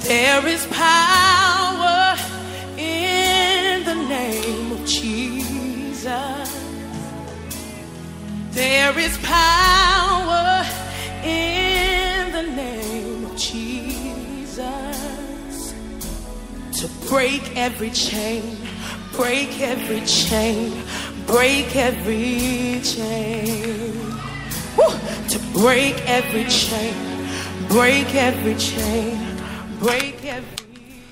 There is power in the name of Jesus. There is power in the name of Jesus to break every chain, break every chain, break every chain. Woo! To break every chain, break every chain, break every chain.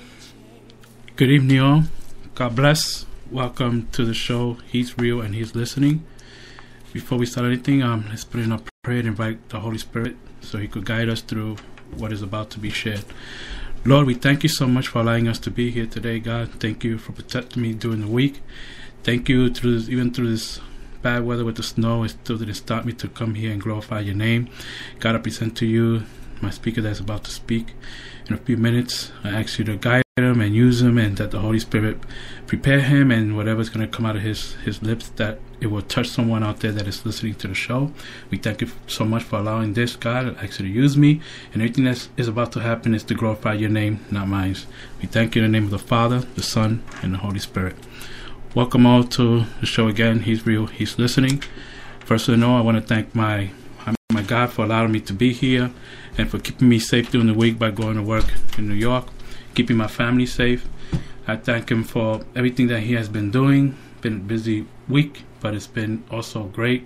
Good evening, all. God bless. Welcome to the show. He's real and he's listening. Before we start anything, let's put in a prayer and invite the Holy Spirit so he could guide us through what is about to be shared. Lord, we thank you so much for allowing us to be here today, God. Thank you for protecting me during the week. Thank you even through this bad weather with the snow. It still didn't stop me to come here and glorify your name. God, I present to you my speaker that's about to speak in a few minutes. I ask you to guide him and use him, and that the Holy Spirit prepare him, and whatever's going to come out of his lips, that it will touch someone out there that is listening to the show. We thank you so much for allowing this, God. I ask you to use me, and everything that is about to happen is to glorify your name, not mine. We thank you in the name of the Father, the Son, and the Holy Spirit. Welcome all to the show again. He's real, he's listening. First of all, I want to thank my God for allowing me to be here and for keeping me safe during the week by going to work in New York, keeping my family safe. I thank him for everything that he has been doing. Been a busy week, but it's been also great.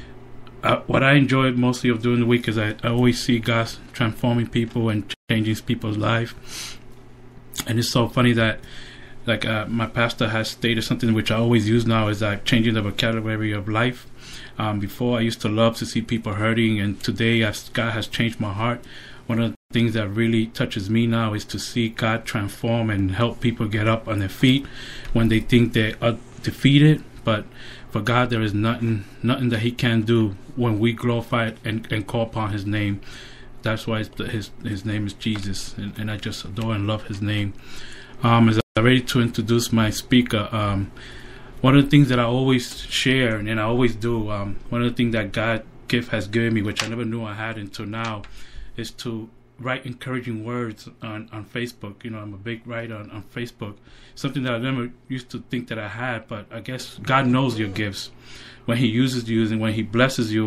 What I enjoyed mostly of doing the week is I always see God transforming people and changing people's life. And it's so funny that my pastor has stated something which I always use now, is changing the vocabulary of life. Before I used to love to see people hurting, and today God has changed my heart. One of the things that really touches me now is to see God transform and help people get up on their feet when they think they are defeated. But for God, there is nothing that he can do when we glorify it and call upon his name. That's why his name is Jesus, and I just adore and love his name. As I'm ready to introduce my speaker, one of the things that I always share, and I always do, one of the things that God has given me, which I never knew I had until now, is to write encouraging words on Facebook. You know, I'm a big writer on Facebook, something that I never used to think that I had, but I guess God knows your gifts when he uses you and when he blesses you.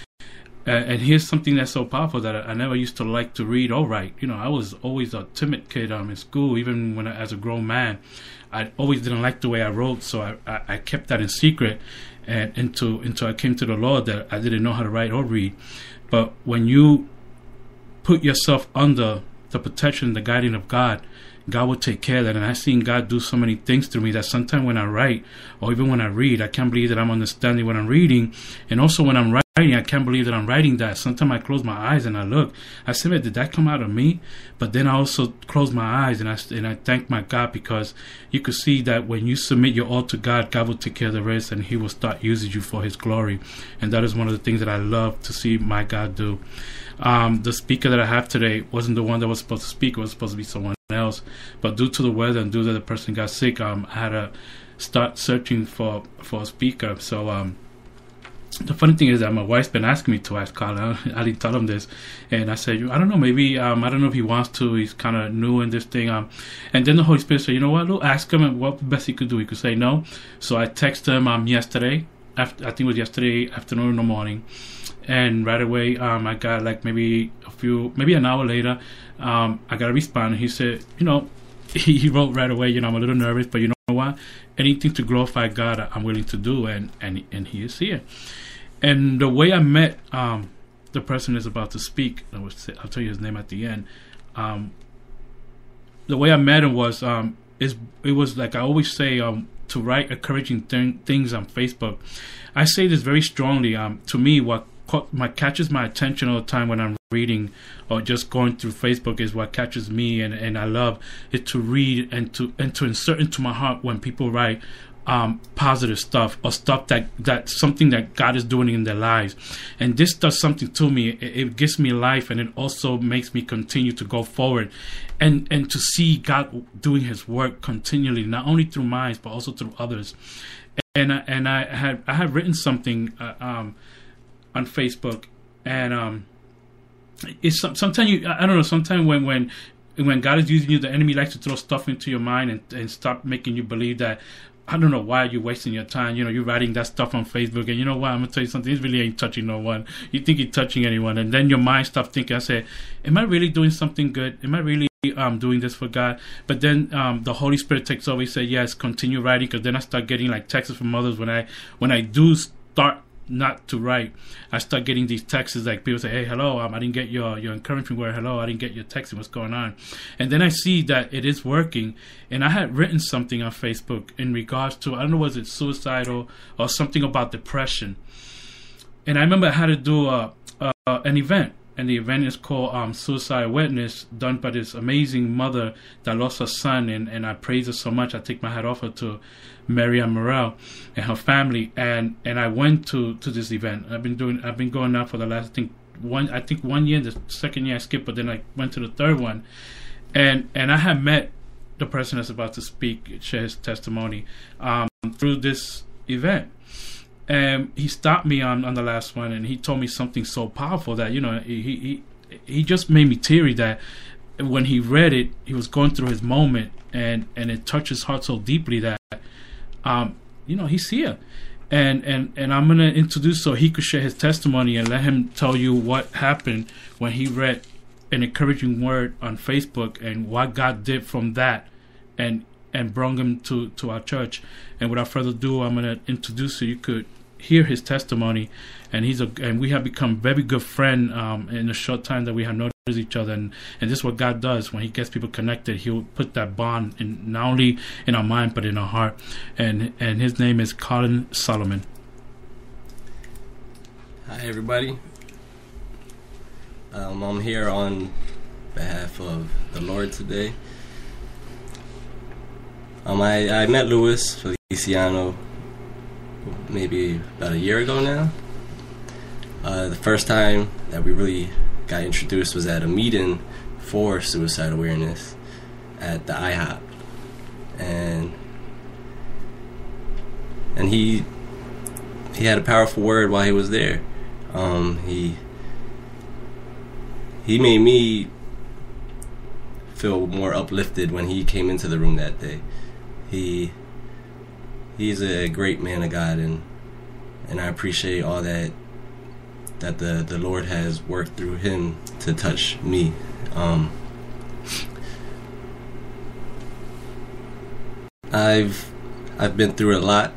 And here's something that's so powerful that I never used to like to read or write. You know, I was always a timid kid in school, even when as a grown man. I always didn't like the way I wrote, so I kept that in secret, and until I came to the Lord, that I didn't know how to write or read. But when you put yourself under the protection and the guiding of God, God will take care of that. And I've seen God do so many things through me that sometimes when I write or even when I read, I can't believe that I'm understanding what I'm reading. And also when I'm writing, I can't believe that I'm writing that. Sometimes I close my eyes and I look. I say, did that come out of me? But then I also close my eyes and I thank my God, because you could see that when you submit your all to God, God will take care of the rest, and he will start using you for his glory. And that is one of the things that I love to see my God do. The speaker that I have today wasn't the one that was supposed to speak. It was supposed to be someone else, but due to the weather and due to the person got sick, I had to start searching for a speaker. So the funny thing is that my wife's been asking me to ask Carlin. I didn't tell him this, and I said, I don't know, maybe I don't know if he wants to. He's kind of new in this thing. And then the Holy Spirit said, you know what? Look, ask him what best he could do. He could say no. So I texted him yesterday. I think it was yesterday afternoon or morning. And right away, I got maybe an hour later, I got a response. And he said, he wrote right away, I'm a little nervous, but you know what? Anything to glorify God, I'm willing to do. And he is here. And the way I met the person that's about to speak, I'll tell you his name at the end. The way I met him was, it was like I always say, to write encouraging things on Facebook. I say this very strongly. To me, what catches my attention all the time when I'm reading or just going through Facebook is what catches me, and I love it to read and to insert into my heart when people write positive stuff or stuff that something that God is doing in their lives. And this does something to me. It gives me life, and it also makes me continue to go forward and to see God doing his work continually, not only through mine but also through others. And I had written something on Facebook, and it's sometimes I don't know, sometimes when when God is using you, the enemy likes to throw stuff into your mind and stop making you believe that, I don't know why you're wasting your time. You're writing that stuff on Facebook, and you know what? I'm going to tell you something. This really ain't touching no one. You think you're touching anyone, and then your mind starts thinking, I say, am I really doing something good? Am I really doing this for God? But then the Holy Spirit takes over. He said, yes, continue writing, because then I start getting like texts from others when I do start not to write. I start getting these texts like people say, hey, hello, I didn't get your encouragement word. Hello, I didn't get your text. What's going on? And then I see that it is working. And I had written something on Facebook in regards to, I don't know, was it suicidal or something about depression. And I remember I had to do an event. And the event is called Suicide Awareness, done by this amazing mother that lost her son. And I praise her so much. I take my hat off her to Mary Ann Morrell and her family. And I went to this event. I've been going now for the last, I think 1 year. The second year I skipped, but then I went to the third one. And I had met the person that's about to speak, share his testimony through this event. And he stopped me on the last one, and he told me something so powerful that, he just made me teary, that when he read it, he was going through his moment, and it touched his heart so deeply that, he's here. And I'm going to introduce so he could share his testimony and let him tell you what happened when he read an encouraging word on Facebook and what God did from that and brought him to our church. And without further ado, I'm going to introduce you. You could hear his testimony, and we have become very good friends in the short time that we have noticed each other. And this is what God does when He gets people connected. He'll put that bond in, not only in our mind but in our heart. And his name is Carlin Solomon. Hi, everybody. I'm here on behalf of the Lord today. I met Luis Feliciano maybe about a year ago now. The first time that we really got introduced was at a meeting for suicide awareness at the IHOP, and he had a powerful word while he was there. He made me feel more uplifted when he came into the room that day. He's a great man of God, and I appreciate all that the Lord has worked through him to touch me. I've been through a lot.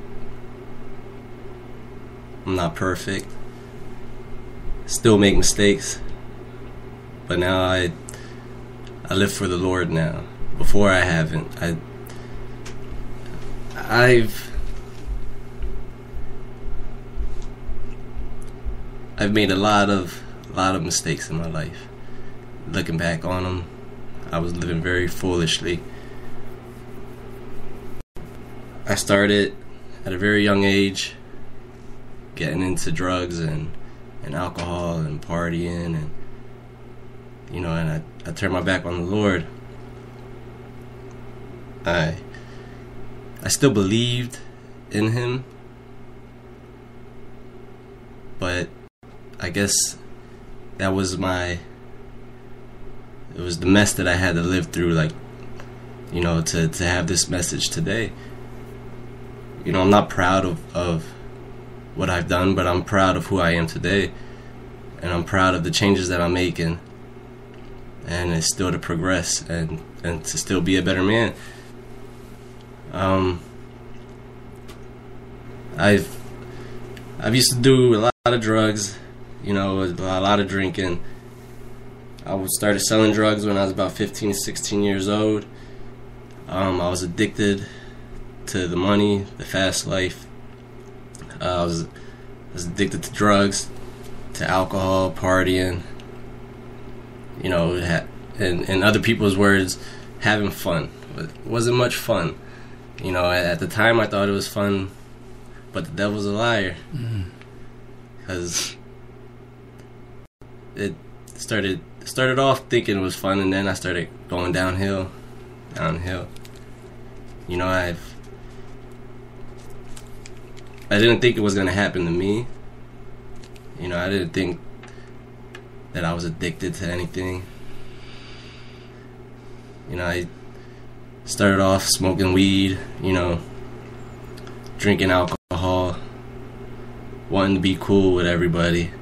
I'm not perfect. Still make mistakes. But now I live for the Lord now. Before I haven't. I've made a lot of mistakes in my life. Looking back on them, I was living very foolishly. I started at a very young age getting into drugs and alcohol and partying, and I turned my back on the Lord. I still believed in Him, but I guess that was it was the mess that I had to live through, to have this message today. I'm not proud of what I've done, but I'm proud of who I am today, and I'm proud of the changes that I'm making, and it's still to progress and to still be a better man. I've used to do a lot of drugs, a lot of drinking. I started selling drugs when I was about 15, 16 years old. I was addicted to the money, the fast life. I was addicted to drugs, to alcohol, partying. In other people's words, having fun. It wasn't much fun. At the time I thought it was fun, but the devil's a liar. Because it started off thinking it was fun, and then I started going downhill. I didn't think it was going to happen to me. I didn't think that I was addicted to anything. You know, I started off smoking weed, you know, drinking alcohol, wanting to be cool with everybody.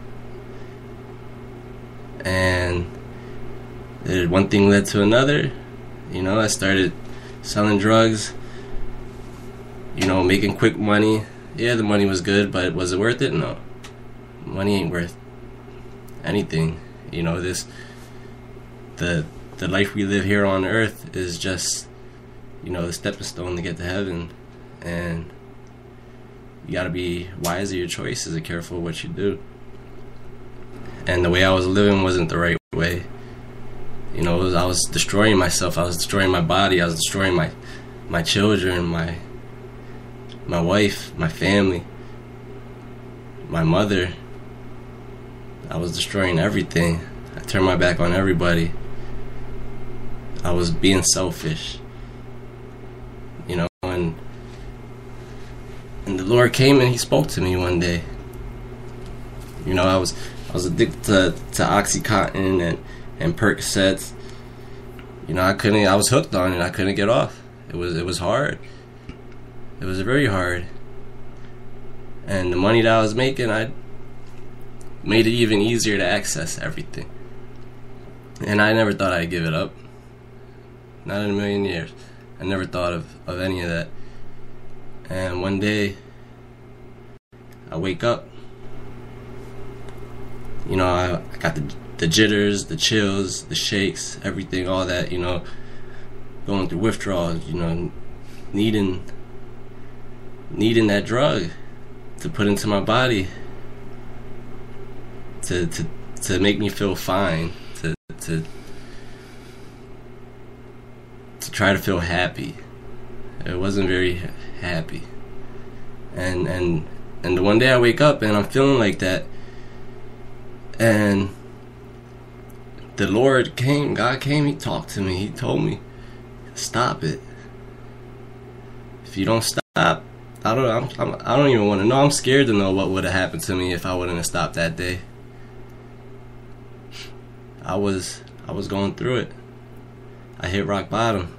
And one thing led to another. You know, I started selling drugs, you know, making quick money. Yeah, the money was good, but was it worth it? No. Money ain't worth anything. You know, the life we live here on earth is just, you know, the stepping stone to get to heaven. And you gotta be wise of your choices and careful what you do. And the way I was living wasn't the right way. You know, I was destroying myself. I was destroying my body. I was destroying my children, my wife, my family, my mother. I was destroying everything. I turned my back on everybody. I was being selfish. You know, and the Lord came and He spoke to me one day. You know, I was addicted to Oxycontin and Percocets. You know, I was hooked on it. I couldn't get off. It was hard. It was very hard. And the money that I was making, I made it even easier to access everything. And I never thought I'd give it up. Not in a million years. I never thought of any of that. And one day, I wake up. You know, I got the jitters, the chills, the shakes, everything, all that, you know, going through withdrawals, you know, needing that drug to put into my body to make me feel fine, to try to feel happy. It wasn't very happy. And the one day I wake up and I'm feeling like that, and the Lord came, God came, He talked to me, He told me, stop it. If you don't stop, I don't even want to know. I'm scared to know what would have happened to me if I wouldn't have stopped that day. I was going through it. I hit rock bottom.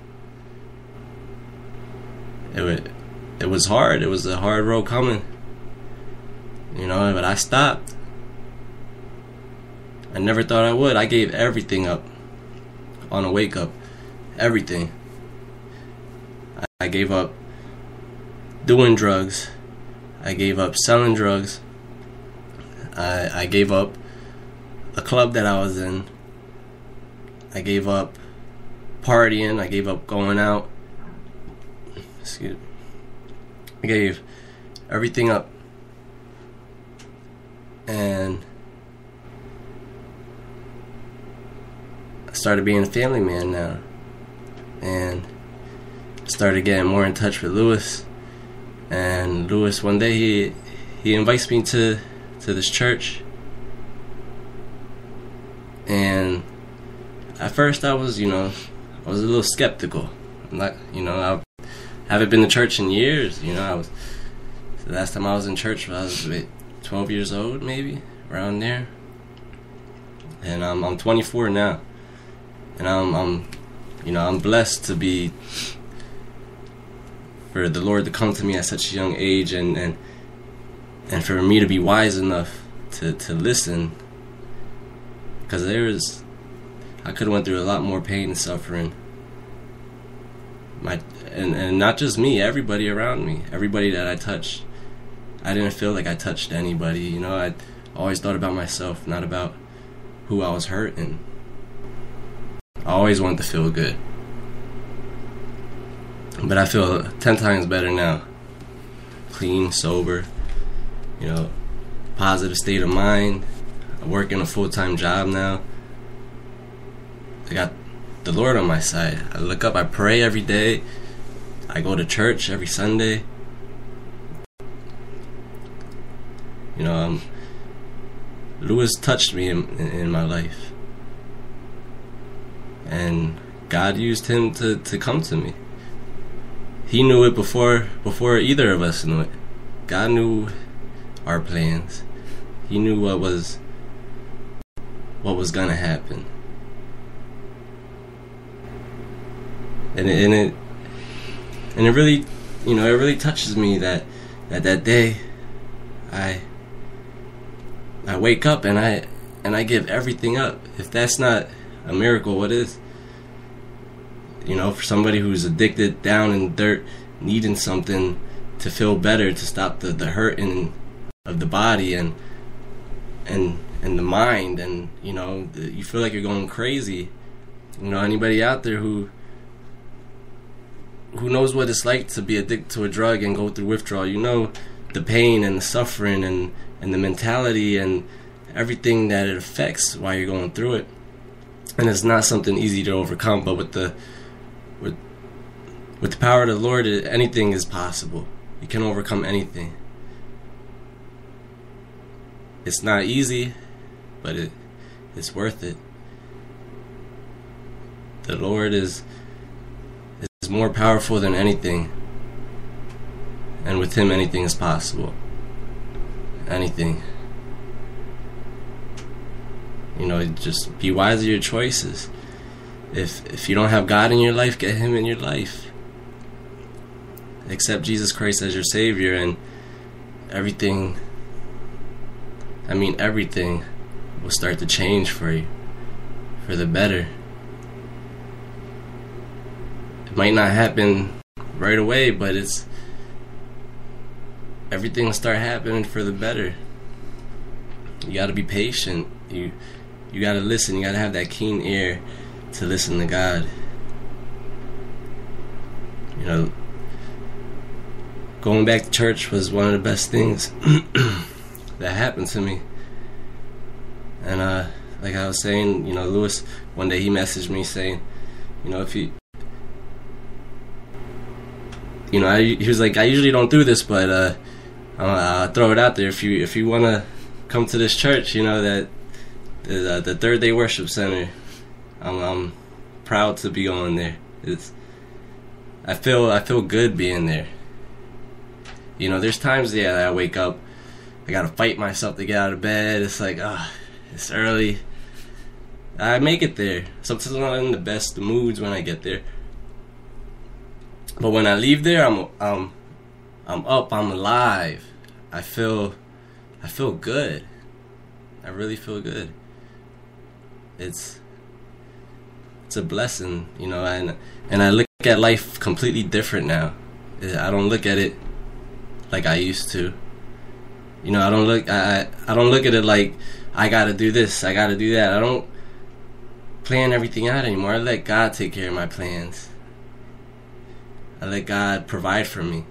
It was hard. It was a hard road coming. You know, but I stopped. I never thought I would. I gave everything up on a wake up. Everything. I gave up doing drugs. I gave up selling drugs. I gave up a club that I was in. I gave up partying. I gave up going out. Excuse me. I gave everything up. And I started being a family man now. And started getting more in touch with Luis. And Luis, one day, he invites me to this church. And at first I was a little skeptical. I'm not, I haven't been to church in years. The last time I was in church I was 12 years old, maybe, around there. And I'm 24 now. And I'm blessed to be, for the Lord to come to me at such a young age, and for me to be wise enough to listen, because I could have went through a lot more pain and suffering. And not just me, everybody around me, everybody that I touched. I didn't feel like I touched anybody. I always thought about myself, not about who I was hurting. I always wanted to feel good. But I feel 10 times better now. Clean, sober, positive state of mind. I work in a full-time job now. I got the Lord on my side. I look up, I pray every day. I go to church every Sunday. Luis touched me in my life. And God used him to come to me. He knew it before either of us knew it. God knew our plans. He knew what was gonna happen. it really, it really touches me that day I wake up and I give everything up. If that's not a miracle, what is? For somebody who's addicted, down in the dirt, needing something to feel better, to stop the hurting of the body and the mind, and you feel like you're going crazy. Anybody out there who knows what it's like to be addicted to a drug and go through withdrawal, the pain and the suffering and the mentality and everything that it affects while you're going through it. And it's not something easy to overcome, but with the power of the Lord, anything is possible. You can overcome anything. It's not easy, but it's worth it. The Lord is more powerful than anything, and with Him anything is possible. Anything. Just be wise of your choices. If you don't have God in your life, get Him in your life. Accept Jesus Christ as your Savior, and everything will start to change for you, for the better. It might not happen right away, but everything will start happening for the better. You gotta be patient. You gotta listen. You gotta have that keen ear to listen to God. Going back to church was one of the best things that happened to me. And like I was saying, Luis, one day he messaged me saying, if you, he was like, I usually don't do this, but I'll throw it out there. If you want to come to this church, that the Third Day Worship Center, I'm proud to be going there. I feel good being there. There's times that I wake up, I gotta fight myself to get out of bed. It's like, it's early. I make it there. Sometimes I'm not in the best moods when I get there, but when I leave there, I'm up. I'm alive. I feel good. I really feel good. It's a blessing, and I look at life completely different now. I don't look at it like I used to. I don't look at it like I gotta do this, I gotta do that. I don't plan everything out anymore. I let God take care of my plans. I let God provide for me.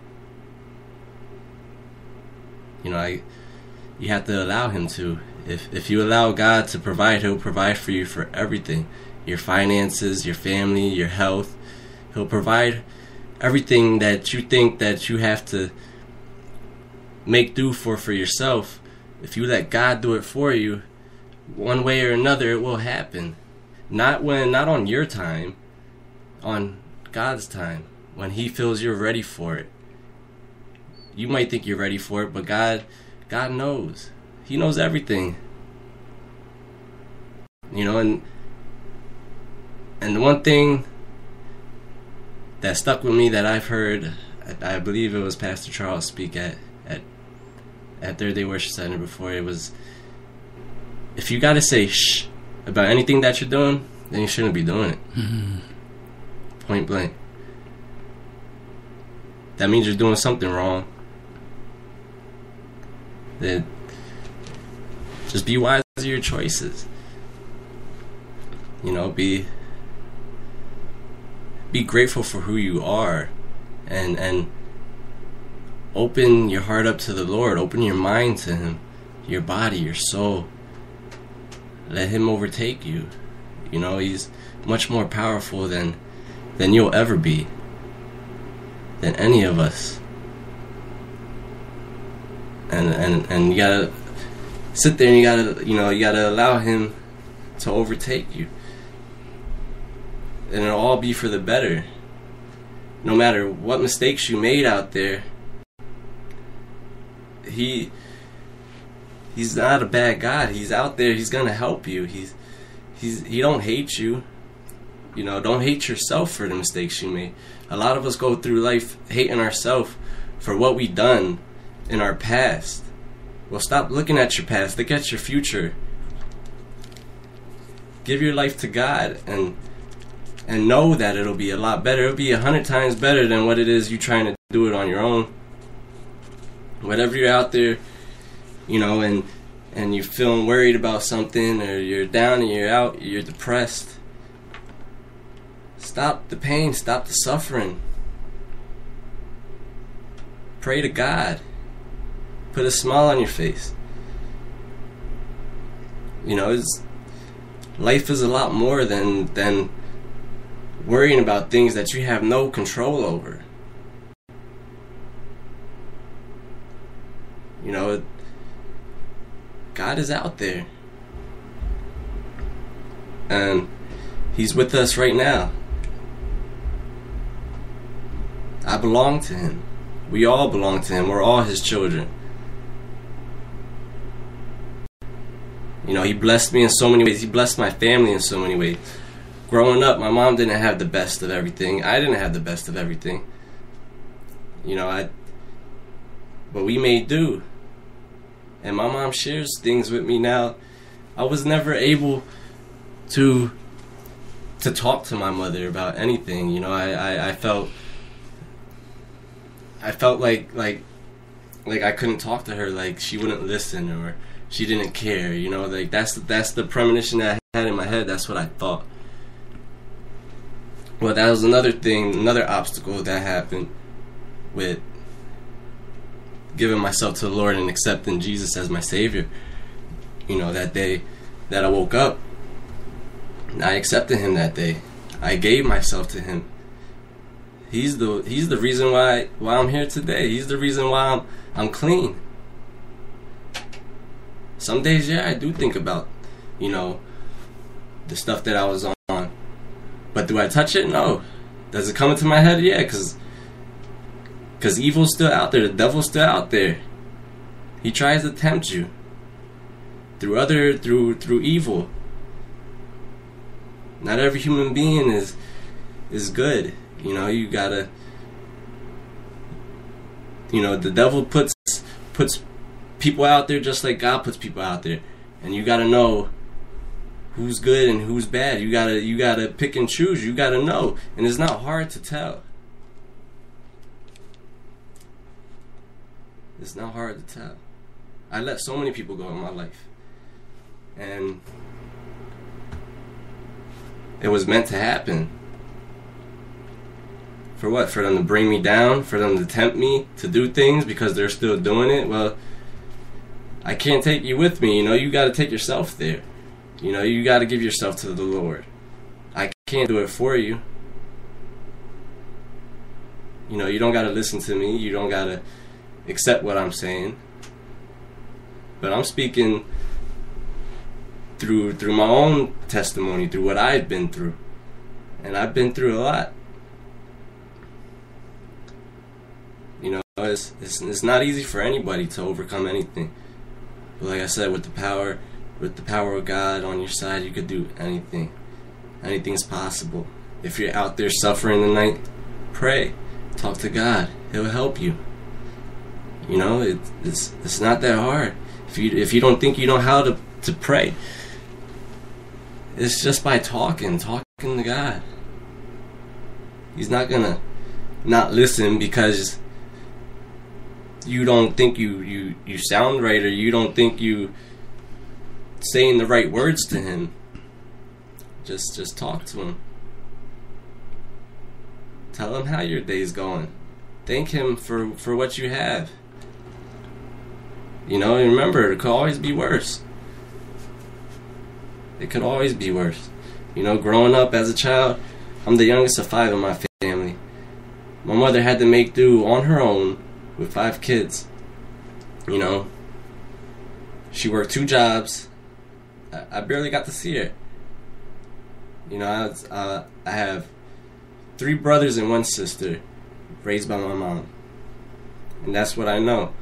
You have to allow Him to. If you allow God to provide, He'll provide for you for everything. Your finances, your family, your health. He'll provide everything that you think that you have to make do for yourself. If you let God do it for you, one way or another it will happen. Not on your time, on God's time, when He feels you're ready for it. You might think you're ready for it, but God knows. He knows everything. And the one thing that stuck with me that I've heard, I believe it was Pastor Charles speak at Third Day Worship Center before, it was, if you gotta say shh about anything that you're doing, then you shouldn't be doing it. Mm-hmm. Point blank. That means you're doing something wrong. Then just be wise of your choices. Be grateful for who you are, and open your heart up to the Lord. Open your mind to Him, your body, your soul. Let Him overtake you. He's much more powerful than you'll ever be, than any of us. And you gotta sit there and you gotta allow Him to overtake you. And it'll all be for the better. No matter what mistakes you made out there, He's not a bad God. He's out there. He's gonna help you. He don't hate you. You know, don't hate yourself for the mistakes you made. A lot of us go through life hating ourselves for what we done in our past. Well, stop looking at your past. Look at your future. Give your life to God and know that it'll be a lot better. It'll be 100 times better than what it is you trying to do it on your own. Whatever you're out there, you know, and you're feeling worried about something, or you're down and you're out, you're depressed. Stop the pain. Stop the suffering. Pray to God. Put a smile on your face. You know, life is a lot more than worrying about things that you have no control over. You know, God is out there. And He's with us right now. I belong to Him. We all belong to Him. We're all His children. You know, He blessed me in so many ways. He blessed my family in so many ways. Growing up, my mom didn't have the best of everything. I didn't have the best of everything. You know, but we made do. And my mom shares things with me now. I was never able to talk to my mother about anything. You know, I felt like I couldn't talk to her, like she wouldn't listen or she didn't care. You know, like that's the premonition that I had in my head. That's what I thought. Well, that was another thing, another obstacle that happened with giving myself to the Lord and accepting Jesus as my Savior. You know, that day that I woke up, I accepted Him that day. I gave myself to Him. He's the reason why I'm here today. He's the reason why I'm clean. Some days, yeah, I do think about, you know, the stuff that I was on. But do I touch it? No. Does it come into my head? Yeah, because evil's still out there. The devil's still out there. He tries to tempt you through evil. Not every human being is good. You know, you gotta, you know, the devil puts people out there just like God puts people out there, and you gotta know who's good and who's bad. You gotta pick and choose. You gotta know, and it's not hard to tell. It's not hard to tell. I let so many people go in my life, and it was meant to happen. For what? For them to bring me down? For them to tempt me to do things because they're still doing it? Well, I can't take you with me. You know, you got to take yourself there. You know, you got to give yourself to the Lord. I can't do it for you. You know, you don't got to listen to me. You don't got to accept what I'm saying. But I'm speaking through my own testimony, through what I've been through. And I've been through a lot. You know, it's not easy for anybody to overcome anything. But like I said, with the power of God on your side, you could do anything. Anything's possible. If you're out there suffering tonight, pray. Talk to God. He'll help you. You know, it's not that hard. If you don't think you know how to pray, it's just by talking to God. He's not gonna not listen because you don't think you sound right, or you don't think you saying the right words to Him. Just talk to Him. Tell Him how your day's going. Thank Him for what you have. You know, and remember, it could always be worse. It could always be worse. You know, growing up as a child, I'm the youngest of 5 in my family. My mother had to make do on her own with 5 kids. You know, she worked 2 jobs. I barely got to see her. You know, I have 3 brothers and 1 sister raised by my mom. And that's what I know.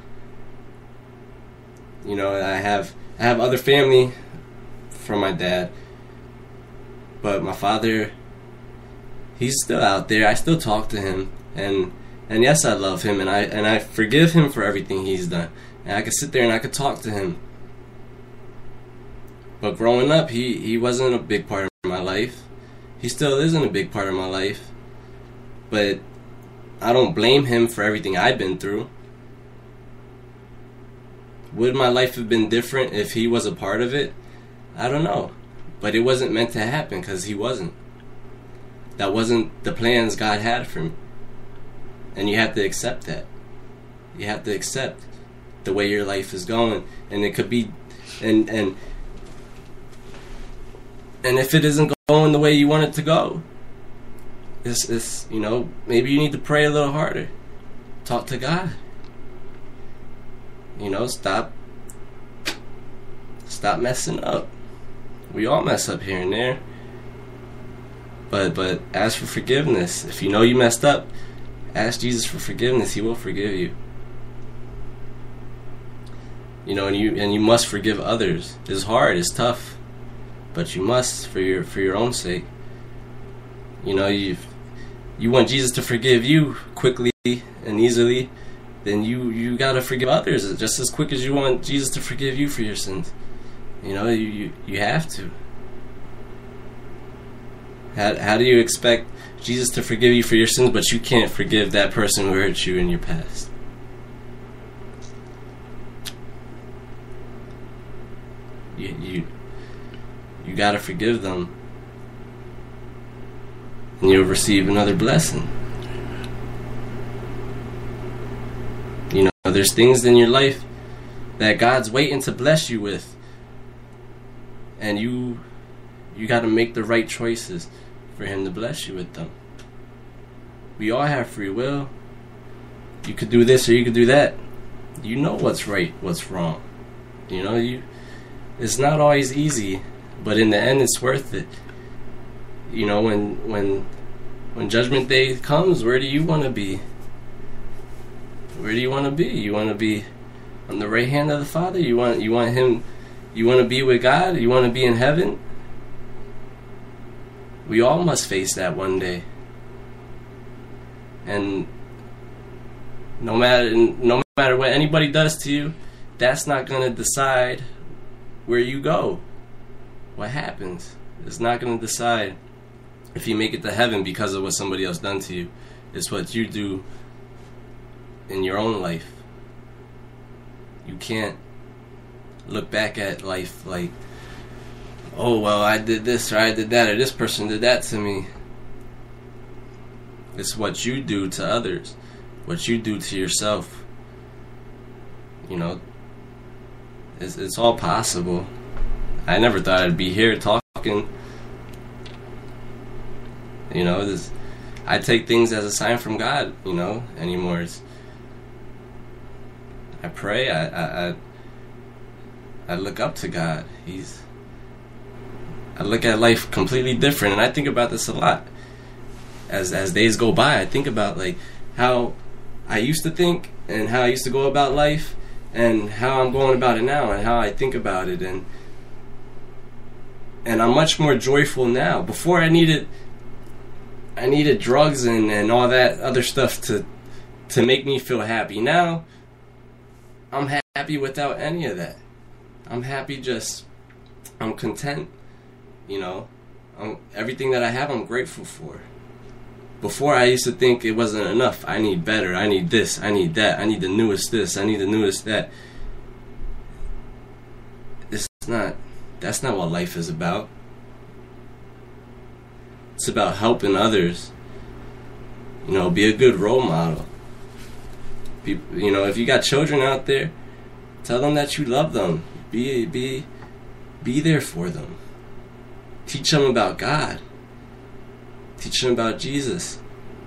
You know, I have other family from my dad. But my father he's still out there. I still talk to him, and yes, I love him, and I forgive him for everything he's done. And I could sit there and I could talk to him. But growing up, he wasn't a big part of my life. He still isn't a big part of my life. But I don't blame him for everything I've been through. Would my life have been different if he was a part of it? I don't know. But it wasn't meant to happen because he wasn't. That wasn't the plans God had for me. And you have to accept that. You have to accept the way your life is going. And it could be... And if it isn't going the way you want it to go, it's you know, maybe you need to pray a little harder. Talk to God. You know, stop messing up. We all mess up here and there. But ask for forgiveness. If you know you messed up, ask Jesus for forgiveness. He will forgive you. You know, and you must forgive others. It's hard, it's tough, but you must for your own sake. You know, you want Jesus to forgive you quickly and easily, then you gotta forgive others just as quick as you want Jesus to forgive you for your sins. You know, you have to. How do you expect Jesus to forgive you for your sins, but you can't forgive that person who hurt you in your past? You gotta forgive them, and you'll receive another blessing. You know, there's things in your life that God's waiting to bless you with, and you gotta make the right choices for Him to bless you with them. We all have free will. You could do this or you could do that. You know what's right, what's wrong. You know, it's not always easy, but in the end it's worth it. You know, when Judgment Day comes, where do you want to be? Where do you want to be? You want to be on the right hand of the Father? You want Him? You want to be with God? You want to be in heaven? We all must face that one day. And no matter what anybody does to you, that's not going to decide where you go. What happens? It's not going to decide if you make it to heaven because of what somebody else done to you. It's what you do in your own life. You can't look back at life like, oh, well, I did this or I did that or this person did that to me. It's what you do to others, what you do to yourself. You know, it's all possible. I never thought I'd be here talking. You know, I take things as a sign from God, you know, anymore. I pray, I look up to God. I look at life completely different, and I think about this a lot. As days go by, I think about like how I used to think and how I used to go about life and how I'm going about it now and how I think about it, and I'm much more joyful now. Before I needed drugs and all that other stuff to make me feel happy. Now I'm happy without any of that. I'm happy, I'm content. You know, everything that I have, I'm grateful for. Before, I used to think it wasn't enough. I need better. I need this. I need that. I need the newest this. I need the newest that. That's not what life is about. It's about helping others. You know, be a good role model. You know, if you got children out there, tell them that you love them. Be there for them. Teach them about God. Teach them about Jesus.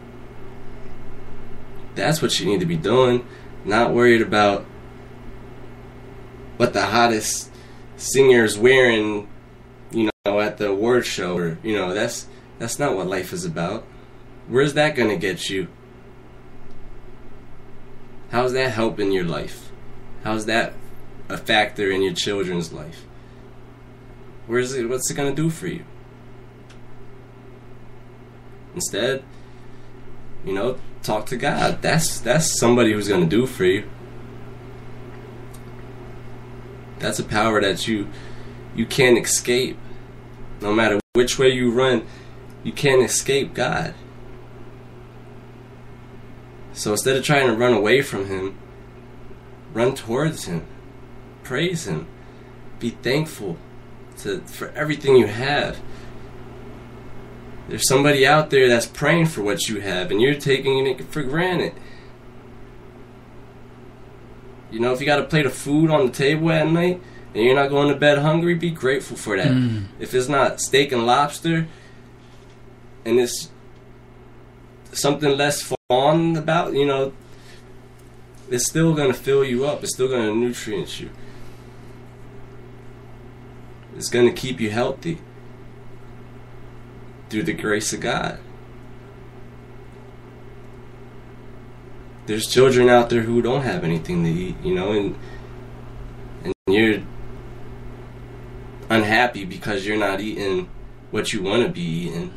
That's what you need to be doing. Not worried about what the hottest singer's wearing, you know, at the award show. Or, you know, that's not what life is about. Where's that going to get you? How's that helping your life? How's that a factor in your children's life? What's it going to do for you? Instead, talk to God. That's somebody who's going to do for you. That's a power that you can't escape. No matter which way you run, you can't escape God. So instead of trying to run away from Him, run towards Him. Praise Him. Be thankful for everything you have. There's somebody out there that's praying for what you have, and you're taking it for granted. If you got a plate of food on the table at night and you're not going to bed hungry, be grateful for that. If it's not steak and lobster and it's something less fun about, it's still going to fill you up. It's still going to nutrient you. It's going to keep you healthy through the grace of God. There's children out there who don't have anything to eat, and you're unhappy because you're not eating what you want to be eating.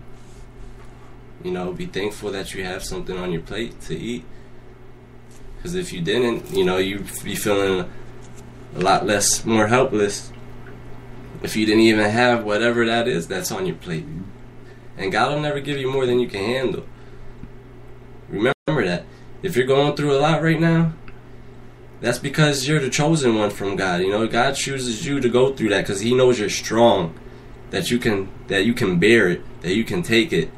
Be thankful that you have something on your plate to eat. Because if you didn't, you'd be feeling a lot more helpless if you didn't even have whatever that is that's on your plate. And God will never give you more than you can handle. Remember that. If you're going through a lot right now, that's because you're the chosen one from God. God chooses you to go through that because He knows you're strong, that you can bear it, that you can take it.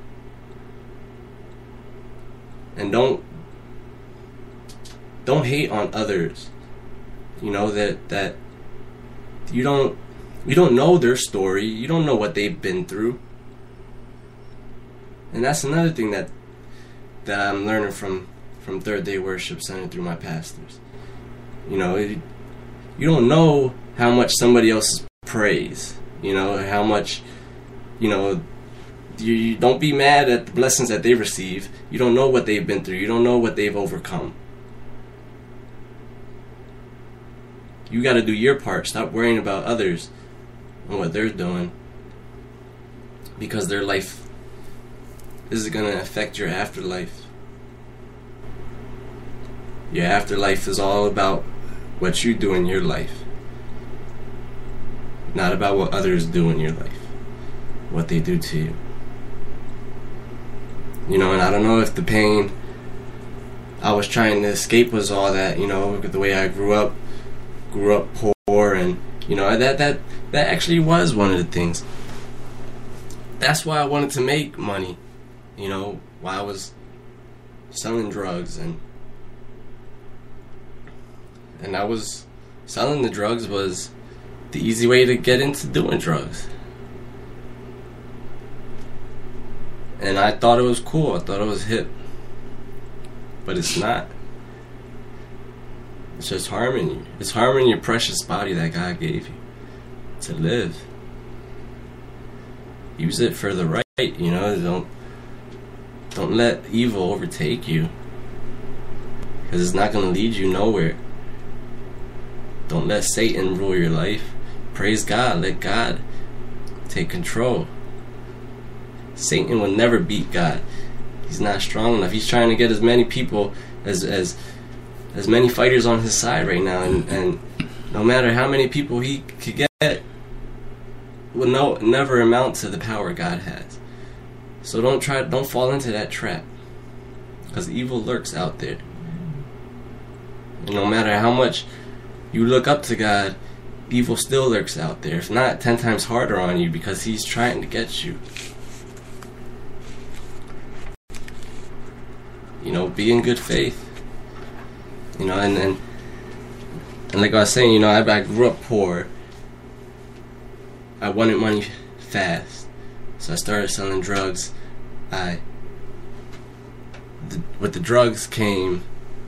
And don't hate on others. That you don't know their story. You don't know what they've been through. And that's another thing that I'm learning from Third Day Worship Center through my pastors. You don't know how much somebody else prays. How much, you don't be mad at the blessings that they receive. You don't know what they've been through. You don't know what they've overcome. You got to do your part. Stop worrying about others and what they're doing, because their life is going to affect your afterlife. Your afterlife is all about what you do in your life, not about what others do in your life, what they do to you. And I don't know if the pain I was trying to escape was all that, the way I grew up poor, and that actually was one of the things. That's why I wanted to make money, while I was selling drugs, and I was selling the drugs was the easy way to get into doing drugs. And I thought it was cool. I thought it was hip. But it's not. It's just harming you. It's harming your precious body that God gave you to live. Use it for the right, Don't let evil overtake you. Because it's not going to lead you nowhere. Don't let Satan rule your life. Praise God. Let God take control. Satan will never beat God. He's not strong enough. He's trying to get as many people as many fighters on his side right now, and no matter how many people he could get, will never amount to the power God has. So don't fall into that trap, because evil lurks out there. And no matter how much you look up to God, evil still lurks out there, if not 10 times harder on you, because he's trying to get you. Be in good faith. And like I was saying, I grew up poor. I wanted money fast, so I started selling drugs. With the drugs came,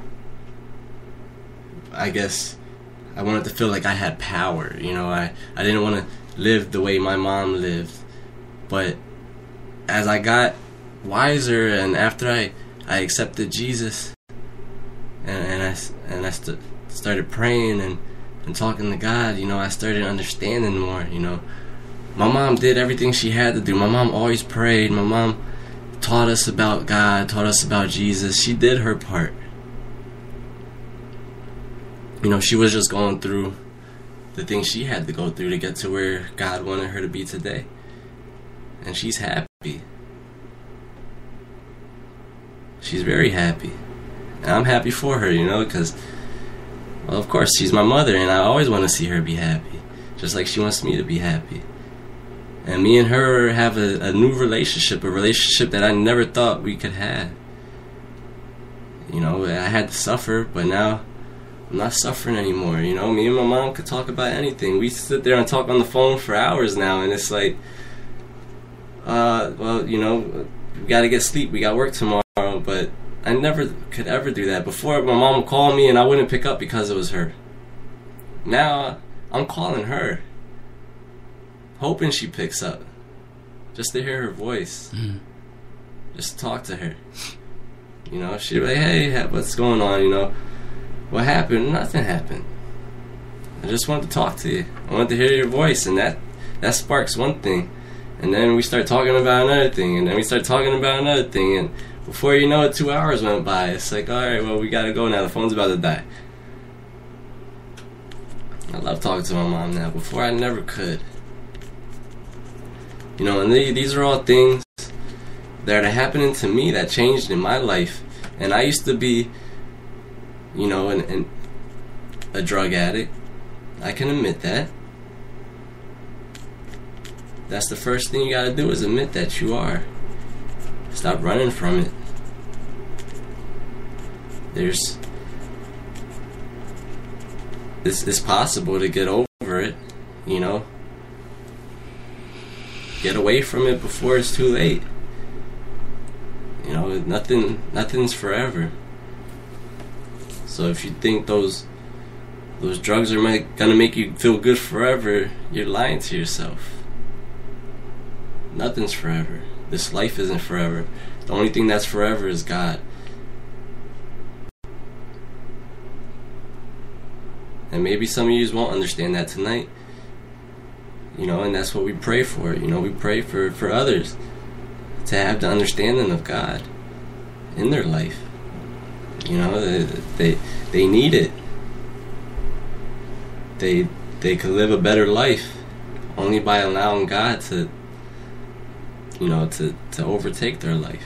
I guess, I wanted to feel like I had power. I didn't want to live the way my mom lived. But as I got wiser, and after I accepted Jesus, and I started praying and talking to God, I started understanding more. My mom did everything she had to do. My mom always prayed. My mom taught us about God, taught us about Jesus. She did her part. You know, she was just going through the things she had to go through to get to where God wanted her to be today. And she's happy. She's very happy. And I'm happy for her, you know, because, well, of course, she's my mother, and I always want to see her be happy, just like she wants me to be happy. And me and her have a new relationship, a relationship that I never thought we could have. You know, I had to suffer, but now I'm not suffering anymore. You know, me and my mom could talk about anything. We sit there and talk on the phone for hours now, and it's like, well, you know, we gotta get sleep, we got work tomorrow, but I never could ever do that. Before, my mom would call me and I wouldn't pick up because it was her. Now, I'm calling her, hoping she picks up, just to hear her voice, just to talk to her. You know, she'd be like, hey, what's going on, you know? What happened? Nothing happened. I just wanted to talk to you. I wanted to hear your voice, and that sparks one thing. And then we start talking about another thing, and then we start talking about another thing, and before you know it, 2 hours went by. It's like, alright, well, we gotta go now. The phone's about to die. I love talking to my mom now. Before, I never could. You know, and these are all things that are happening to me that changed in my life. And I used to be, you know, a drug addict. I can admit that. That's the first thing you gotta do, is admit that you are. Stop running from it. It's possible to get over it, you know. Get away from it before it's too late. You know, nothing's forever. So if you think those drugs are gonna make you feel good forever, you're lying to yourself. Nothing's forever. This life isn't forever. The only thing that's forever is God. And maybe some of you won't understand that tonight. You know, and that's what we pray for. You know, we pray for others to have the understanding of God in their life. You know, they need it. They could live a better life only by allowing God to, you know, to overtake their life.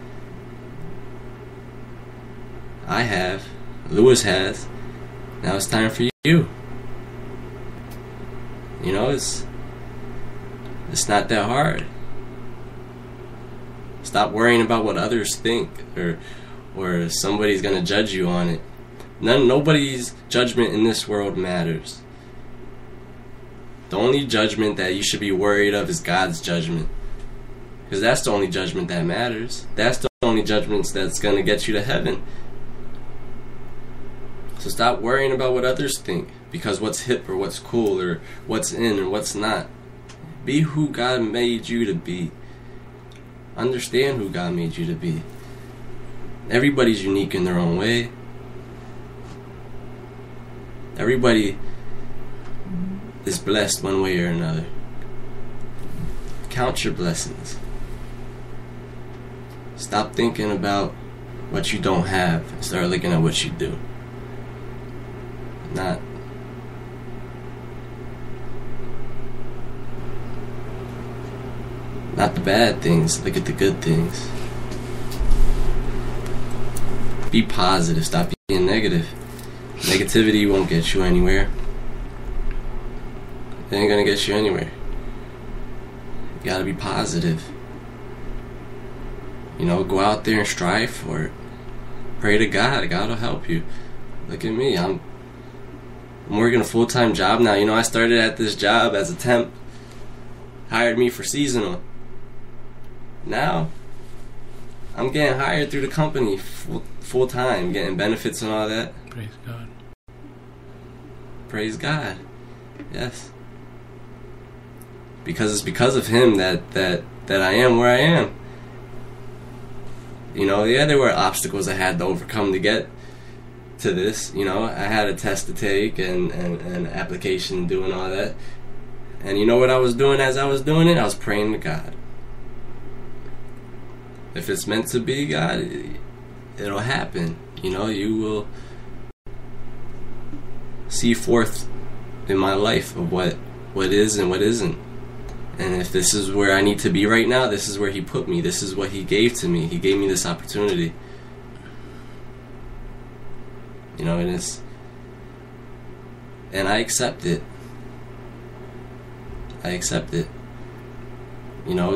I have. Luis has. Now it's time for you. You know, it's not that hard. Stop worrying about what others think, or somebody's gonna judge you on it. Nobody's judgment in this world matters. The only judgment that you should be worried of is God's judgment. Because that's the only judgment that matters. That's the only judgment that's going to get you to heaven. So stop worrying about what others think. Because what's hip or what's cool or what's in or what's not. Be who God made you to be. Understand who God made you to be. Everybody's unique in their own way. Everybody is blessed one way or another. Count your blessings. Stop thinking about what you don't have and start looking at what you do. Not the bad things. Look at the good things. Be positive. Stop being negative. Negativity won't get you anywhere. It ain't gonna get you anywhere. You gotta be positive. You know, go out there and strive for it. Pray to God. God will help you. Look at me. I'm working a full-time job now. You know, I started at this job as a temp. Hired me for seasonal. Now, I'm getting hired through the company full-time, getting benefits and all that. Praise God. Praise God. Yes. Because it's because of Him that I am where I am. You know, yeah, there were obstacles I had to overcome to get to this. You know, I had a test to take and an application doing all that. And you know what I was doing as I was doing it? I was praying to God. if it's meant to be, God, it'll happen. You know, you will see forth in my life of what is and what isn't. And if this is where I need to be right now, this is where he put me. This is what he gave to me. He gave me this opportunity. You know, and I accept it. I accept it. You know,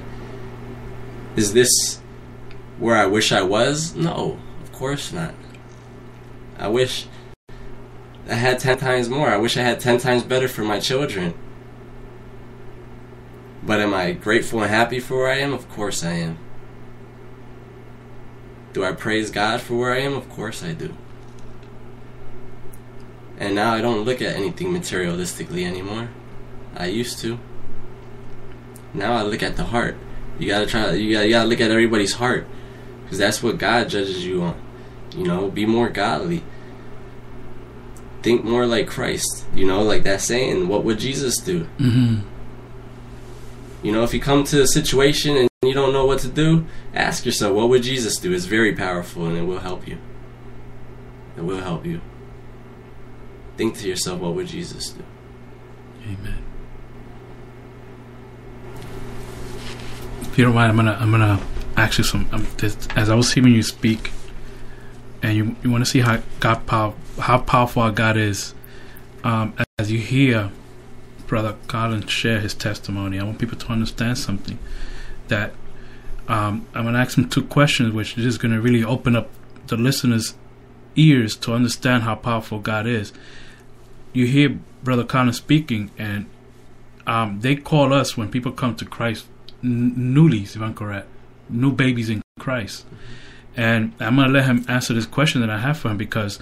is this where I wish I was? No, of course not. I wish I had 10 times more. I wish I had 10 times better for my children. But am I grateful and happy for where I am? Of course I am. Do I praise God for where I am? Of course I do. And now I don't look at anything materialistically anymore. I used to. Now I look at the heart. You gotta look at everybody's heart, because that's what God judges you on. You know, be more godly. Think more like Christ. You know, like that saying, what would Jesus do? Mm-hmm. You know, if you come to a situation and you don't know what to do, ask yourself, what would Jesus do? It's very powerful, and it will help you. It will help you. Think to yourself, what would Jesus do? Amen. If you don't mind, I'm gonna ask you some. As I was hearing you speak, and you want to see how powerful our God is. As you hear Brother Carlin share his testimony, I want people to understand something. That I'm gonna ask him 2 questions, which is going to really open up the listeners' ears to understand how powerful God is. You hear Brother Carlin speaking, and they call us, when people come to Christ, newlies, if I'm correct, new babies in Christ. And I'm going to let him answer this question that I have for him, because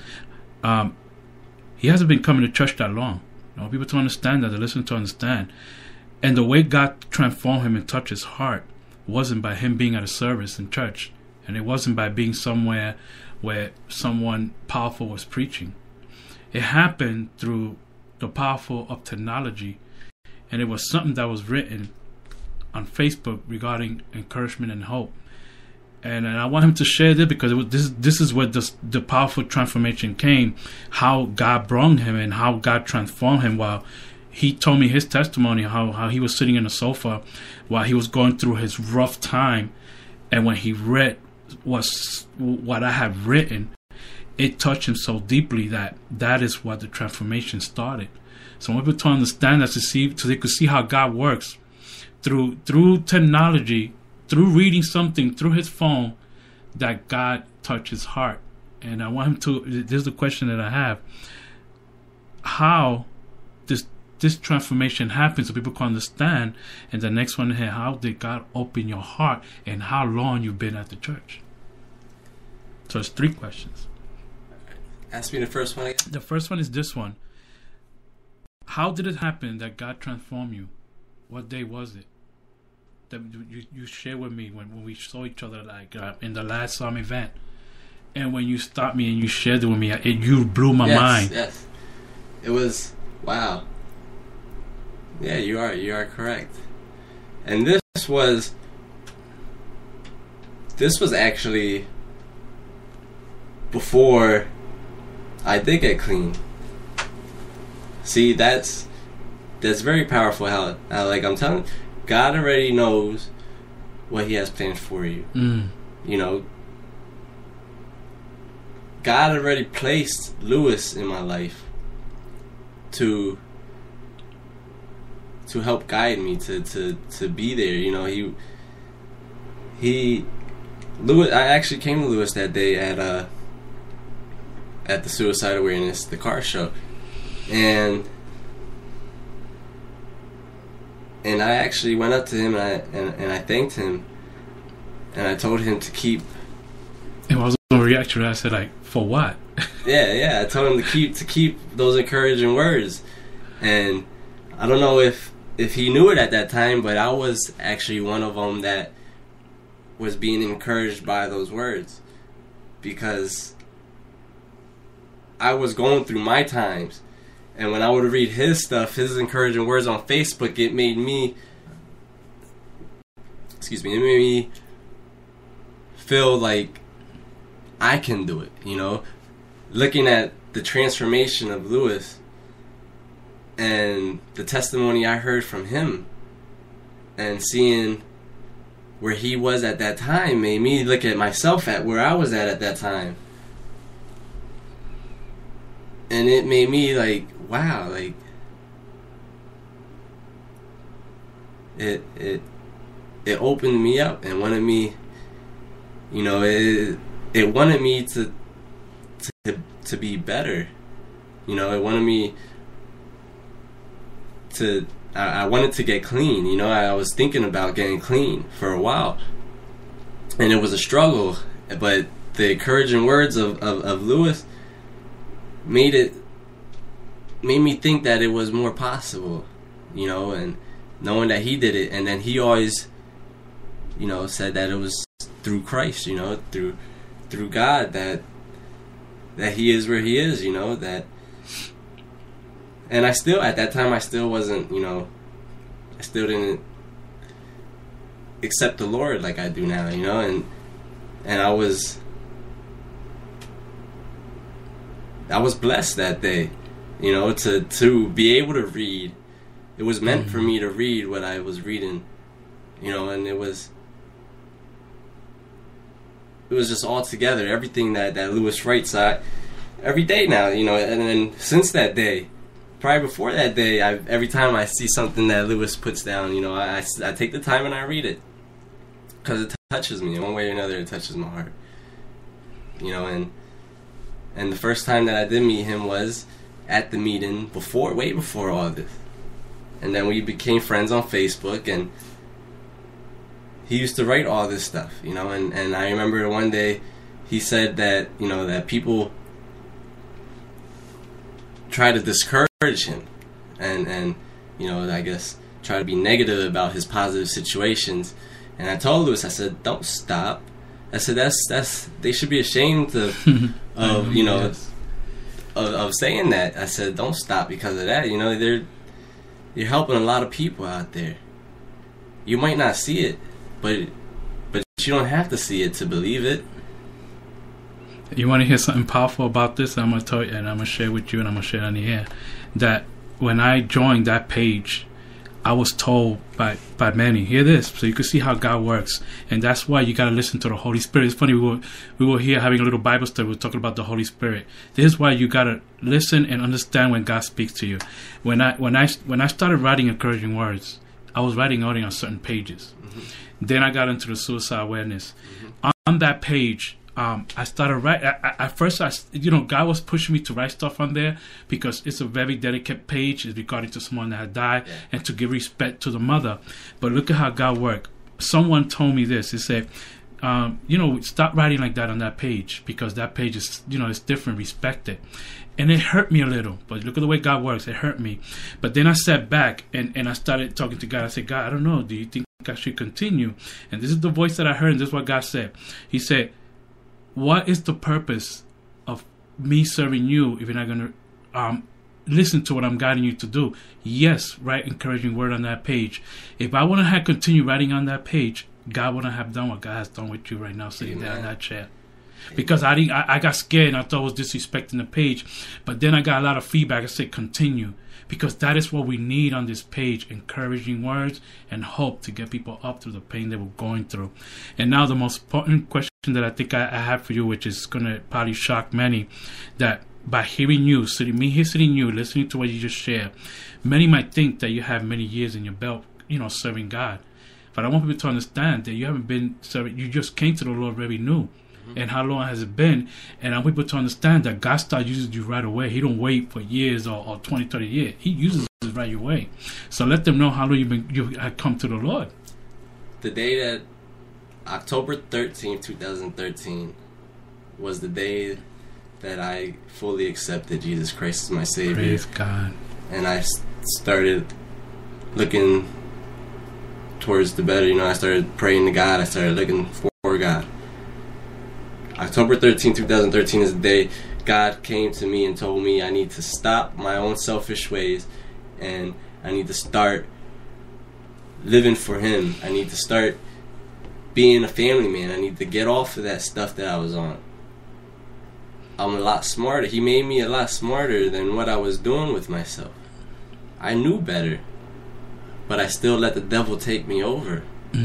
he hasn't been coming to church that long. I want people to understand that, to listen to understand. And the way God transformed him and touched his heart wasn't by him being at a service in church, and it wasn't by being somewhere where someone powerful was preaching. It happened through the powerful of technology, and it was something that was written on Facebook regarding encouragement and hope. And I want him to share this, because this is where the powerful transformation came, how God brought him and how God transformed him. While he told me his testimony, how he was sitting in a sofa while he was going through his rough time, and when he read what I have written, it touched him so deeply that is what the transformation started. So I want people to understand that, so they could see how God works through technology, through reading something through his phone, that God touched his heart. And I want him to, this is the question that I have, how this transformation happens, so people can understand. And the next one here, how did God open your heart, and how long you've been at the church? So it's 3 questions. Ask me the first one again. The first one is this one. How did it happen that God transformed you? What day was it that you shared with me when we saw each other, like in the last event? And when you stopped me and you shared it with me, you blew my mind. Yes. It was, wow. Yeah, you are correct. And this was actually before I did get clean. See, that's very powerful. How like I'm telling, God already knows what He has planned for you. You know, God already placed Luis in my life to help guide me, to be there. You know, Luis. I actually came to Luis that day at the Suicide Awareness, the car show, and I actually went up to him and I thanked him, and I told him to keep. And what was the reaction? I said, like, for what? Yeah. I told him to keep those encouraging words, and I don't know if he knew it at that time, but I was actually one of them that was being encouraged by those words, because I was going through my times, and when I would read his stuff, his encouraging words on Facebook, it made me feel like I can do it, you know? Looking at the transformation of Luis and the testimony I heard from him and seeing where he was at that time made me look at myself at where I was at that time. And it made me like, wow, like it opened me up and wanted me, you know, it wanted me to be better. You know, it wanted me to, I wanted to get clean. You know, I was thinking about getting clean for a while. And it was a struggle. But the encouraging words of Luis made me think that it was more possible. You know, and knowing that he did it. And then he always, you know, said that it was through Christ, you know, through God that he is where he is, you know, that. And I still, at that time, I still wasn't, you know, I still didn't accept the Lord like I do now, you know, and I was blessed that day, you know, to be able to read. It was meant for me to read what I was reading, you know, and it was just all together, everything that Luis writes every day now, you know, and then since that day, probably before that day, every time I see something that Luis puts down, you know, I take the time and I read it because it touches me in one way or another. It touches my heart, you know, and the first time that I did meet him was at the meeting way before all this, and then we became friends on Facebook, and he used to write all this stuff, you know, and I remember one day he said that, you know, that people try to discourage him and you know, I guess try to be negative about his positive situations. And I told Luis, I said, don't stop. I said, that's they should be ashamed of you know, yes, of saying that. I said, don't stop because of that. You know, you're helping a lot of people out there. You might not see it, but you don't have to see it to believe it. You want to hear something powerful about this? I'm going to tell you, and I'm going to share with you, and I'm going to share it on the air, that when I joined that page, I was told by many, hear this, so you can see how God works. And that's why you got to listen to the Holy Spirit. It's funny, we were here having a little Bible study. We were talking about the Holy Spirit. This is why you got to listen and understand when God speaks to you. When I started writing encouraging words, I was writing only on certain pages. Mm-hmm. Then I got into the suicide awareness. Mm-hmm. On that page, I started writing. At first, you know, God was pushing me to write stuff on there because it's a very delicate page. It's regarding to someone that had died, yeah, and to give respect to the mother. But look at how God worked. Someone told me this. He said, you know, stop writing like that on that page because that page is, you know, it's different, respect it. And it hurt me a little. But look at the way God works. It hurt me. But then I sat back and I started talking to God. I said, God, I don't know. Do you think I should continue? And this is the voice that I heard, and this is what God said. He said, what is the purpose of me serving you if you're not going to listen to what I'm guiding you to do? Yes, write encouraging word on that page. If I want to continue writing on that page, God wouldn't have done what God has done with you right now sitting there in that chair. Because I got scared and I thought I was disrespecting the page. But then I got a lot of feedback. I said continue. Because that is what we need on this page. Encouraging words and hope to get people up through the pain they were going through. And now the most important question that I think I have for you, which is going to probably shock many, that by hearing you, sitting you, listening to what you just shared, many might think that you have many years in your belt, you know, serving God. But I want people to understand that you haven't been serving. You just came to the Lord very new. And how long has it been? And I want people to understand that God starts using you right away. He don't wait for years or 20, 30 years. He uses it right away. So let them know how long you have come to the Lord. The day that October 13th, 2013 was the day that I fully accepted Jesus Christ as my Savior. Praise God. And I started looking towards the better. You know, I started praying to God. I started looking for God. October 13, 2013 is the day God came to me and told me I need to stop my own selfish ways and I need to start living for Him. I need to start being a family man. I need to get off of that stuff that I was on. I'm a lot smarter. He made me a lot smarter than what I was doing with myself. I knew better, but I still let the devil take me over.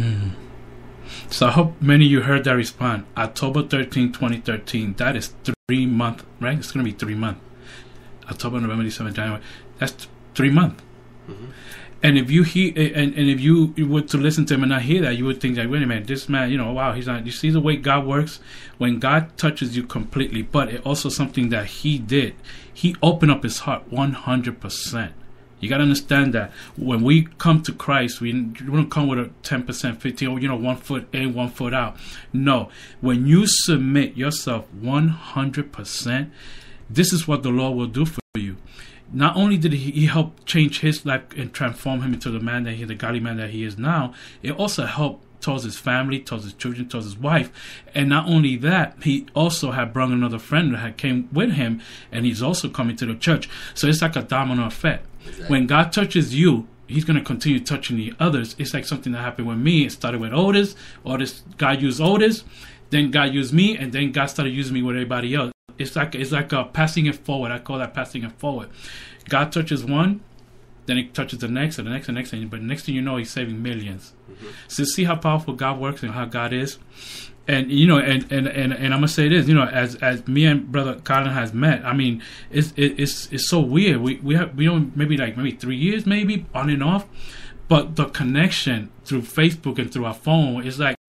So I hope many of you heard that response. October 13, 2013. That is 3 months, right? It's going to be 3 months. October, November, December, January. That's 3 months. And if you hear, and if you were to listen to him and not hear that, you would think like, wait a minute, this man, you know, wow, he's not. You see the way God works when God touches you completely. But it also something that he did. He opened up his heart 100%. You got to understand that when we come to Christ, we don't come with a 10%, 15, or, you know, 1 foot in, 1 foot out. No. When you submit yourself 100%, this is what the Lord will do for you. Not only did he help change his life and transform him into the man that the godly man that he is now, it also helped towards his family, towards his children, towards his wife. And not only that, he also had brought another friend that had came with him, and he's also coming to the church. So it's like a domino effect. Exactly. When God touches you, he's going to continue touching the others. It's like something that happened with me. It started with Otis. God used Otis. Then God used me, and then God started using me with everybody else. It's like a passing it forward. I call that passing it forward. God touches one, then he touches the next, and the next, and the next, but next thing you know, he's saving millions. So see how powerful God works and how God is. And you know, and I'm gonna say this, you know, as me and Brother Carlin has met, I mean, it's so weird. We don't maybe 3 years maybe on and off, but the connection through Facebook and through our phone is like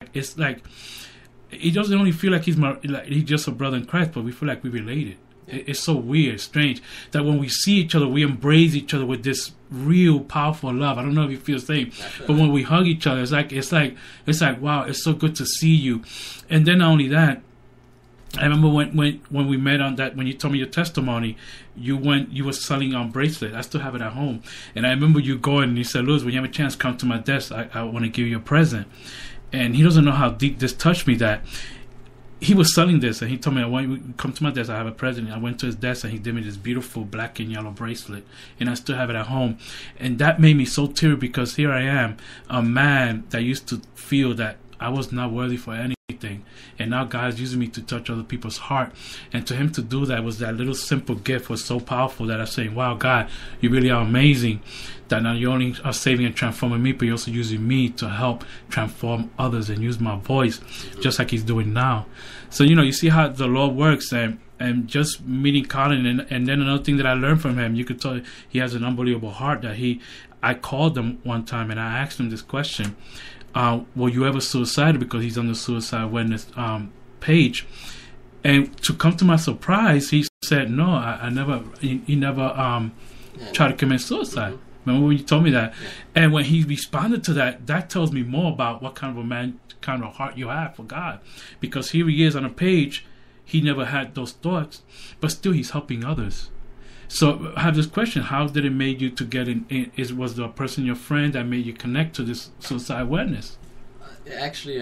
he doesn't only feel like he's just a brother in Christ, but we feel like we're related. It's so weird, strange that when we see each other, we embrace each other with this real powerful love. I don't know if you feel the same, but when we hug each other, it's like wow, it's so good to see you. And then not only that, I remember when we met on that, when you told me your testimony, you were selling on bracelet. I still have it at home, and I remember you going and you said, "Luis, when you have a chance, come to my desk. I want to give you a present." And he doesn't know how deep this touched me, that he was selling this, and he told me, "I want you to come to my desk. I have a present." I went to his desk, and he gave me this beautiful black and yellow bracelet, and I still have it at home. And that made me so teary, because here I am, a man that used to feel that I was not worthy for anything, and now God is using me to touch other people's heart. And to him to do that was that little simple gift was so powerful that I'm saying, wow, God, you really are amazing. That not you only are saving and transforming me, but you're also using me to help transform others and use my voice, just like he's doing now. So, you know, you see how the Lord works, and just meeting Carlin, and then another thing that I learned from him, you could tell he has an unbelievable heart. That I called him one time and I asked him this question: were you ever suicidal? Because he's on the suicide awareness page. And to come to my surprise, he said, no, I never. He never tried to commit suicide. Remember when you told me that? Yeah. And when he responded to that, that tells me more about what kind of a man, kind of heart you have for God. Because here he is on a page, he never had those thoughts, but still he's helping others. So I have this question: how did it make you to get in? Was the person your friend that made you connect to this suicide awareness? Actually,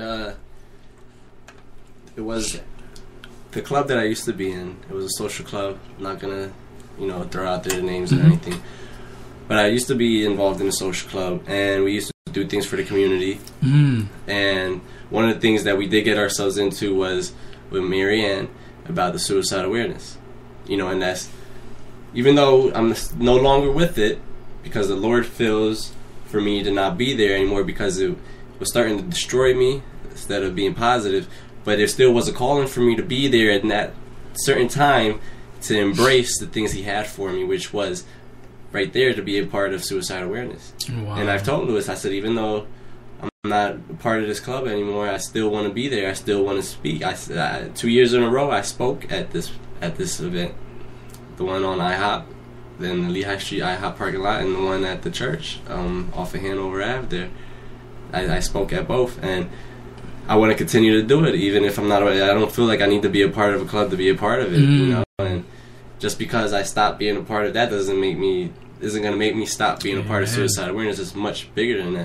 it was the club that I used to be in. It was a social club. I'm not gonna, throw out their names or anything. But I used to be involved in a social club, and we used to do things for the community. And one of the things that we did get ourselves into was with Mary Ann about the suicide awareness. And that's, even though I'm no longer with it, because the Lord feels for me to not be there anymore, because it was starting to destroy me instead of being positive. But there still was a calling for me to be there at that certain time to embrace the things He had for me, which was right there to be a part of suicide awareness. Wow. And I've told Luis, I said, even though I'm not a part of this club anymore, I still want to be there. I still want to speak. 2 years in a row, I spoke at this event. The one on IHOP, then the Lehigh Street IHOP parking lot, and the one at the church off of Hanover Ave there. I spoke at both, and I want to continue to do it, even if I'm not. I don't feel like I need to be a part of a club to be a part of it, And just because I stopped being a part of that isn't going to make me stop being a part of suicide awareness. It's much bigger than that.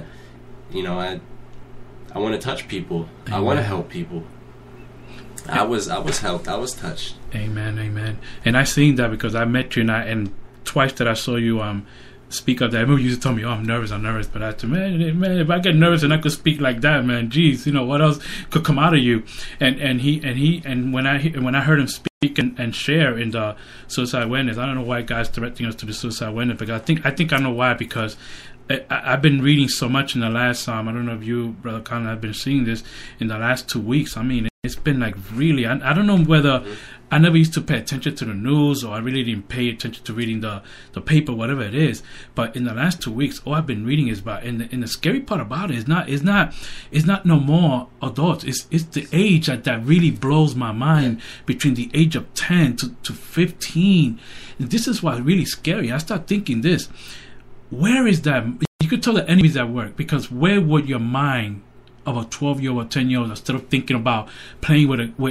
I want to touch people. I want to help people. I was helped. I was touched. Amen. And I seen that because I met you, and twice that I saw you speak up. That everyone used to tell me, "Oh, I'm nervous," but I said, man, if I get nervous and I could speak like that, man, geez, what else could come out of you? And when I heard him speak and share in the suicide awareness, I don't know why guys directing us to the suicide awareness, but I think I know why, because I've been reading so much in the last I don't know if you, Brother Carlin, have been seeing this in the last 2 weeks. I mean, it's been like really, I don't know whether I never used to pay attention to the news, or I really didn't pay attention to reading the paper, whatever it is. But in the last 2 weeks, all I've been reading is about, and the scary part about it is not no more adults. It's the age that really blows my mind, between the age of 10 to 15. And this is what's really scary. I start thinking this. Where is that? You could tell the enemy's at work, because where would your mind of a 12-year-old or 10-year-old, instead of thinking about playing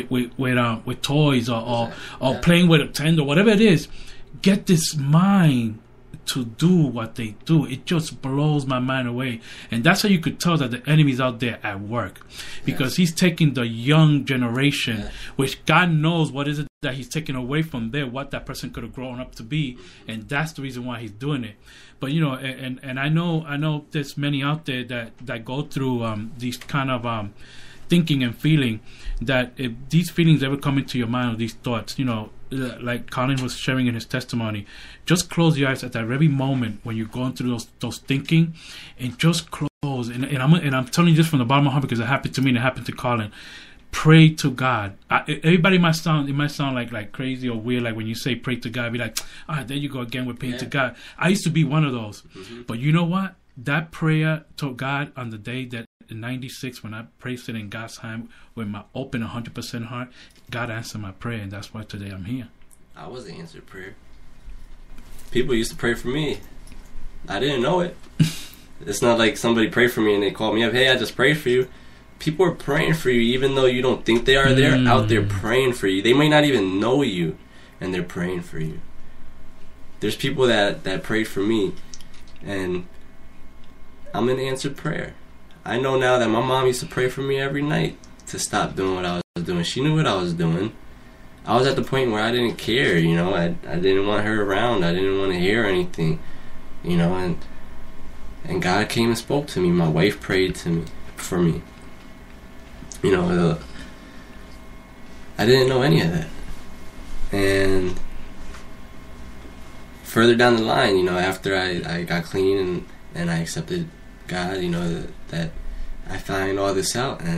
with toys or playing with a Nintendo, whatever it is, get this mind to do what they do? It just blows my mind away. And that's how you could tell that the enemy's out there at work, because he's taking the young generation, which God knows what is it that he's taking away from there, what that person could have grown up to be, and that's the reason why he's doing it. But and I know there's many out there that go through these kind of thinking and feeling, that if these feelings ever come into your mind, or these thoughts, like Carlin was sharing in his testimony, just close your eyes at that very moment when you're going through those thinking, and just close. And I'm telling you this from the bottom of my heart, because it happened to me and it happened to Carlin. Pray to God. Everybody might sound like crazy or weird, like when you say pray to God, be like, there you go again with praying to God. I used to be one of those. But you know what? That prayer to God on the day that in 96, when I placed it in God's hand with my open 100% heart, God answered my prayer, and that's why today I'm here. I was an answered prayer. People used to pray for me. I didn't know it. It's not like somebody prayed for me and they called me up, hey, I just prayed for you. People are praying for you, even though you don't think they are. They're out there praying for you. They may not even know you, and they're praying for you. There's people that prayed for me, and I'm an answered prayer. I know now that my mom used to pray for me every night to stop doing what I was doing. She knew what I was doing. I was at the point where I didn't care, I didn't want her around. I didn't want to hear anything, and God came and spoke to me. My wife prayed for me. I didn't know any of that. And further down the line, after I got clean and I accepted God, that I find all this out, and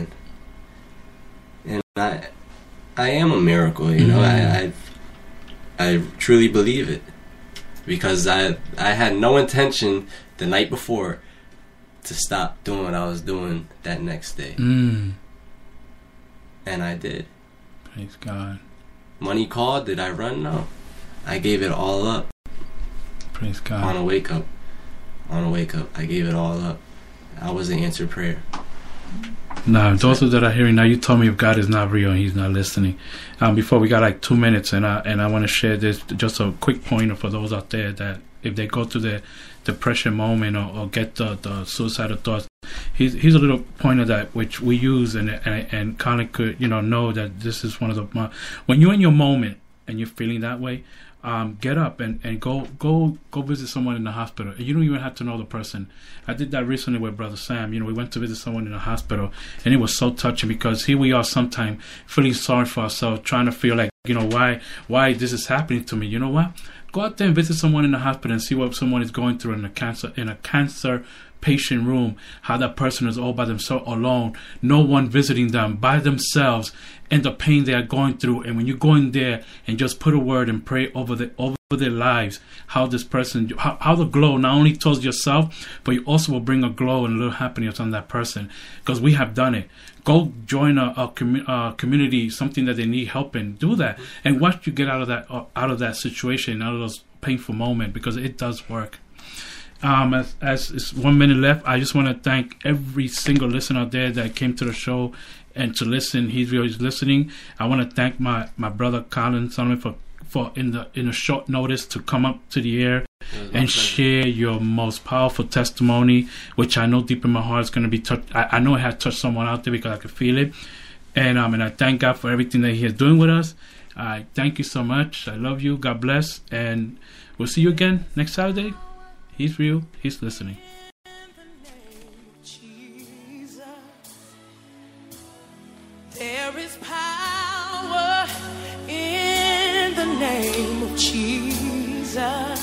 I am a miracle, I truly believe it, because I had no intention the night before to stop doing what I was doing that next day. And I did. Praise God. Money called. Did I run? No. I gave it all up. Praise God. On a wake up. I gave it all up. I was an answered prayer. Now, those that are hearing now, you told me if God is not real and he's not listening. Before we got like 2 minutes, and I want to share this, just a quick pointer for those out there that if they go through the depression moment or get the suicidal thoughts, here's a little pointer that which we use, and Carlin could know that this is one of the when you're in your moment and you're feeling that way, get up and go visit someone in the hospital. And you don't even have to know the person. I did that recently with Brother Sam. We went to visit someone in the hospital, and it was so touching, because here we are sometimes feeling sorry for ourselves, trying to feel like, why this is happening to me. You know what? Go out there and visit someone in the hospital and see what someone is going through in a cancer patient room, how that person is all by themselves, alone, no one visiting them, by themselves, and the pain they are going through. And when you go in there and just put a word and pray over their lives, how this person, how the glow not only towards yourself, but you also will bring a glow and a little happiness on that person, because we have done it. Go join a community, something that they need help in. Do that, and watch you get out of that situation, out of those painful moments, because it does work. As it's 1 minute left, I just want to thank every single listener out there that came to the show and to listen. He's really listening. I want to thank my brother Carlin Solomon for in a short notice to come up to the air and share your most powerful testimony, which I know deep in my heart is going to be touched. I know it has touched someone out there, because I can feel it. And I thank God for everything that He is doing with us. I thank you so much. I love you. God bless. And we'll see you again next Saturday. He's real. He's listening. There is power in the name of Jesus.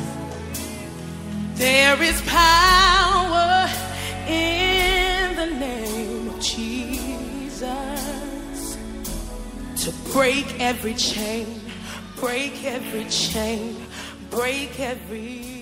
There is power in the name of Jesus to break every chain, break every chain, break every